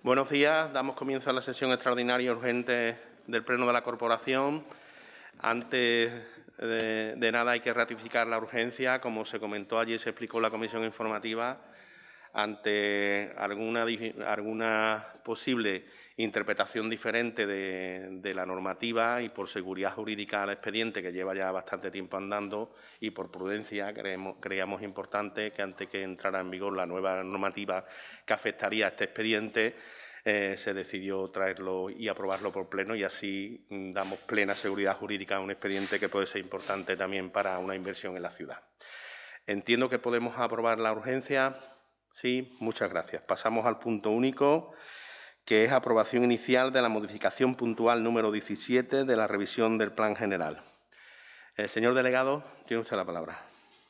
Buenos días. Damos comienzo a la sesión extraordinaria urgente del Pleno de la Corporación. Antes de nada hay que ratificar la urgencia. Como se comentó ayer, se explicó en la comisión informativa, ante alguna posible interpretación diferente de la normativa y por seguridad jurídica al expediente, que lleva ya bastante tiempo andando, y por prudencia creíamos importante que antes que entrara en vigor la nueva normativa que afectaría a este expediente, se decidió traerlo y aprobarlo por pleno, y así damos plena seguridad jurídica a un expediente que puede ser importante también para una inversión en la ciudad. Entiendo que podemos aprobar la urgencia. Sí, muchas gracias. Pasamos al punto único, que es aprobación inicial de la modificación puntual número 17 de la revisión del Plan General. Señor delegado, tiene usted la palabra.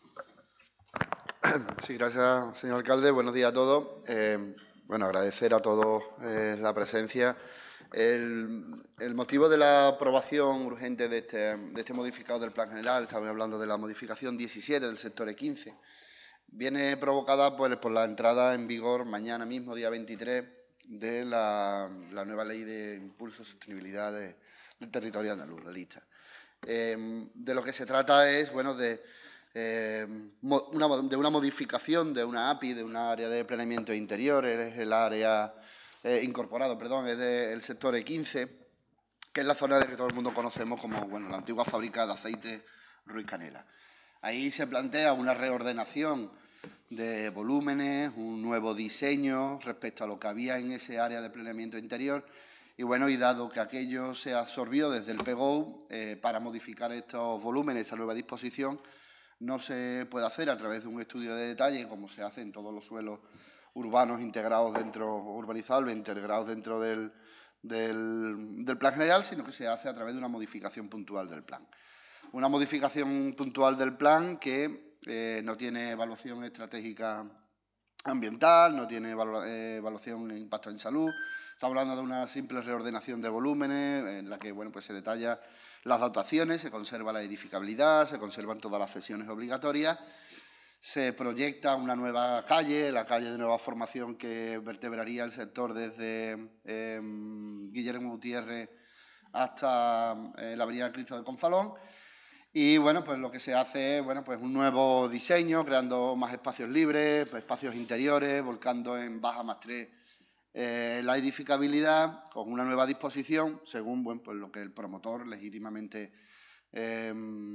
Sí, gracias, señor alcalde. Buenos días a todos. Agradecer a todos la presencia. El motivo de la aprobación urgente de este modificado del Plan General, estamos hablando de la modificación 17 del sector E15, viene provocada por la entrada en vigor mañana mismo, día 23, de la nueva Ley de Impulso y Sostenibilidad del Territorio Andaluz, la lista. De lo que se trata es, de una modificación de una API, de un área de planeamiento interior, es el área incorporado, es del sector E15, que es la zona que todo el mundo conocemos como la antigua fábrica de aceite Ruiz Canela. Ahí se plantea una reordenación de volúmenes, un nuevo diseño respecto a lo que había en ese área de planeamiento interior. Y dado que aquello se absorbió desde el PGO, para modificar estos volúmenes, esta nueva disposición, no se puede hacer a través de un estudio de detalle, como se hace en todos los suelos urbanos urbanizables integrados dentro del Plan General, sino que se hace a través de una modificación puntual del plan. Una modificación puntual del plan que no tiene evaluación estratégica ambiental, no tiene evaluación de impacto en salud. Estamos hablando de una simple reordenación de volúmenes en la que se detalla las dotaciones, se conserva la edificabilidad, se conservan todas las cesiones obligatorias, se proyecta una nueva calle, la calle de nueva formación que vertebraría el sector desde Guillermo Gutiérrez hasta la avenida Cristo de Confalón. Y lo que se hace es un nuevo diseño, creando más espacios libres, espacios interiores, volcando en baja más 3 la edificabilidad, con una nueva disposición, según lo que el promotor legítimamente, que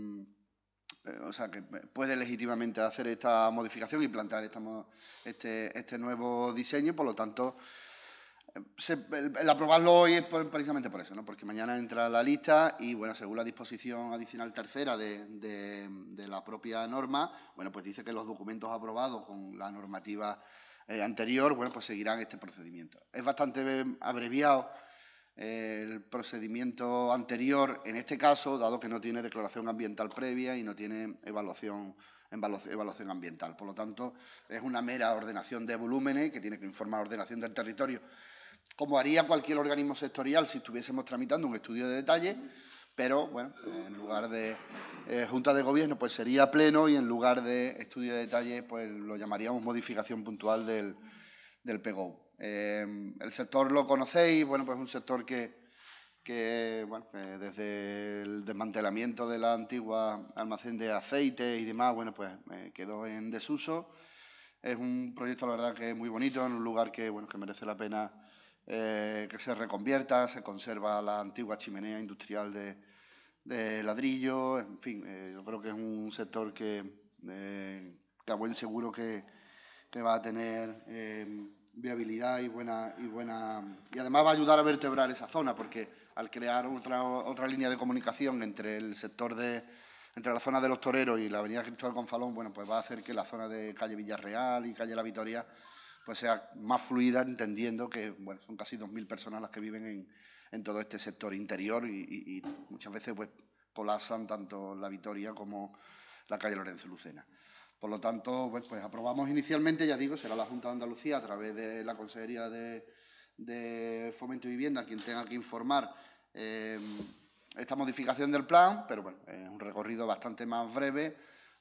puede legítimamente hacer esta modificación y plantear este nuevo diseño. Por lo tanto, el aprobarlo hoy es precisamente por eso, ¿no? Porque mañana entra la lista y, según la disposición adicional tercera de la propia norma, dice que los documentos aprobados con la normativa anterior, seguirán este procedimiento. Es bastante abreviado el procedimiento anterior en este caso, dado que no tiene declaración ambiental previa y no tiene evaluación ambiental. Por lo tanto, es una mera ordenación de volúmenes que tiene que informar ordenación del territorio, como haría cualquier organismo sectorial si estuviésemos tramitando un estudio de detalle, pero, en lugar de Junta de Gobierno, sería pleno, y en lugar de estudio de detalle, lo llamaríamos modificación puntual del PGO. El sector lo conocéis, es un sector que desde el desmantelamiento de la antigua almacén de aceite y demás, quedó en desuso. Es un proyecto, la verdad, que es muy bonito, en un lugar que merece la pena que se reconvierta. Se conserva la antigua chimenea industrial de ladrillo. En fin, yo creo que es un sector que a buen seguro que va a tener viabilidad y además va a ayudar a vertebrar esa zona, porque al crear otra línea de comunicación entre entre la zona de los Toreros y la avenida Cristóbal Gonzalón, va a hacer que la zona de calle Villarreal y calle La Vitoria sea más fluida, entendiendo que son casi 2.000 personas las que viven en todo este sector interior y muchas veces colapsan tanto La Vitoria como la calle Lorenzo Lucena. Por lo tanto, aprobamos inicialmente, ya digo, será la Junta de Andalucía, a través de la Consejería de Fomento y Vivienda, quien tenga que informar esta modificación del plan, pero es un recorrido bastante más breve,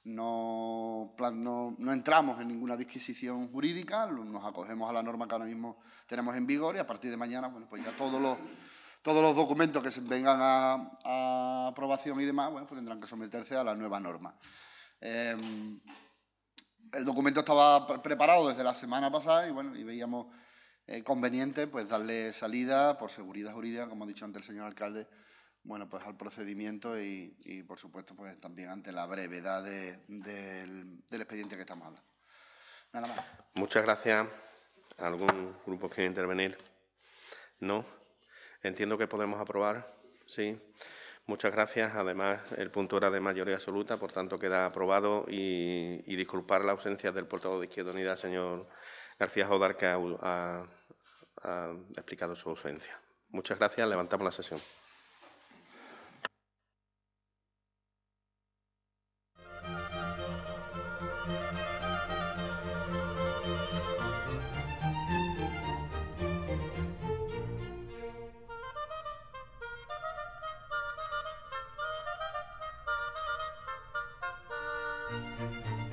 no entramos en ninguna disquisición jurídica, nos acogemos a la norma que ahora mismo tenemos en vigor y a partir de mañana, bueno, pues ya todos los documentos que se vengan a aprobación y demás, bueno, pues tendrán que someterse a la nueva norma. El documento estaba preparado desde la semana pasada y, bueno, y veíamos conveniente pues darle salida por seguridad jurídica, como ha dicho antes el señor alcalde, bueno, pues al procedimiento y por supuesto, pues también ante la brevedad del expediente que estamos hablando. Nada más. Muchas gracias. ¿Algún grupo quiere intervenir? ¿No? Entiendo que podemos aprobar. Sí. Muchas gracias. Además, el punto era de mayoría absoluta, por tanto queda aprobado y disculpar la ausencia del portavoz de Izquierda Unida, señor García Jodar, que ha explicado su ausencia. Muchas gracias. Levantamos la sesión. Thank you.